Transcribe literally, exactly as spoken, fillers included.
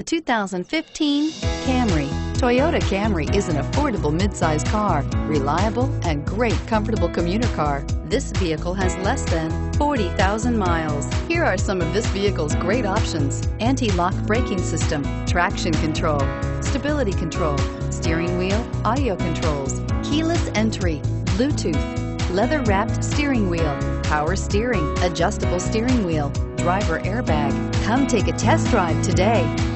The two thousand fifteen Camry. Toyota Camry is an affordable midsize car, reliable and great comfortable commuter car. This vehicle has less than forty thousand miles. Here are some of this vehicle's great options: anti-lock braking system, traction control, stability control, steering wheel audio controls, keyless entry, Bluetooth, leather-wrapped steering wheel, power steering, adjustable steering wheel, driver airbag. Come take a test drive today.